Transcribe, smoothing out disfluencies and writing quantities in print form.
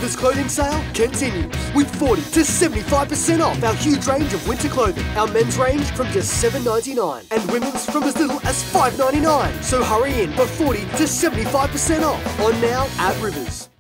Rivers clothing sale continues with 40 to 75% off our huge range of winter clothing. Our men's range from just $7.99 and women's from as little as $5.99. So hurry in for 40 to 75% off on now at Rivers.